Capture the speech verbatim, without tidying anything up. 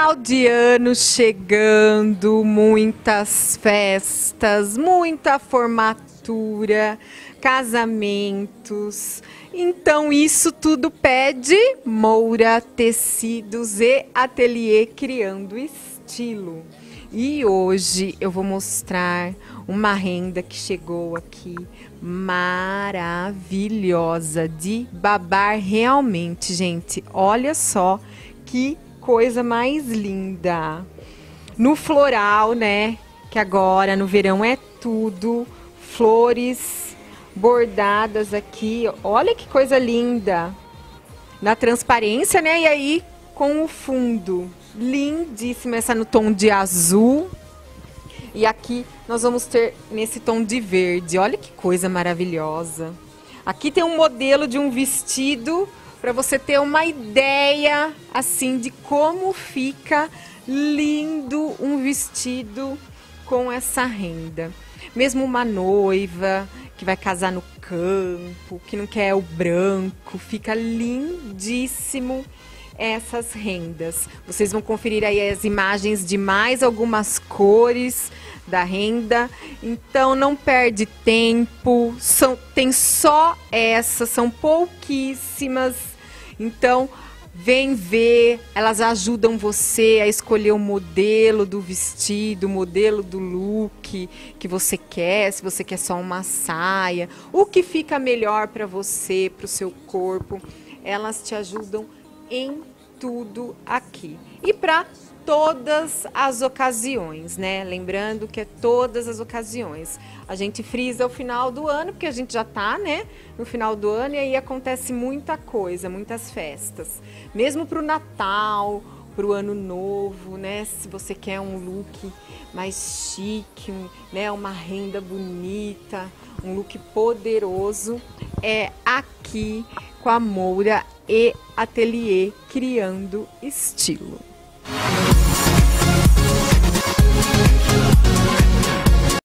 Final de ano chegando, muitas festas, muita formatura, casamentos. Então isso tudo pede Moura Tecidos e Ateliê Criando Estilo. E hoje eu vou mostrar uma renda que chegou aqui maravilhosa, de babar realmente, gente. Olha só que coisa mais linda. No floral, né? Que agora no verão é tudo. Flores bordadas aqui. Olha que coisa linda. Na transparência, né? E aí com o fundo. Lindíssima essa no tom de azul. E aqui nós vamos ter nesse tom de verde. Olha que coisa maravilhosa. Aqui tem um modelo de um vestido para você ter uma ideia assim de como fica lindo um vestido com essa renda. Mesmo uma noiva que vai casar no campo, que não quer o branco, fica lindíssimo essas rendas. Vocês vão conferir aí as imagens de mais algumas cores da renda. Então não perde tempo, são, tem só essas, são pouquíssimas. Então vem ver, elas ajudam você a escolher o modelo do vestido, o modelo do look que você quer, se você quer só uma saia, o que fica melhor para você, para o seu corpo. Elas te ajudam em tudo aqui. E para todas as ocasiões, né? Lembrando que é todas as ocasiões. A gente frisa o final do ano, porque a gente já tá, né, no final do ano, e aí acontece muita coisa, muitas festas. Mesmo para o Natal, para o Ano Novo, né? Se você quer um look mais chique, né, uma renda bonita, um look poderoso, é aqui com a Moura e Ateliê Criando Estilo.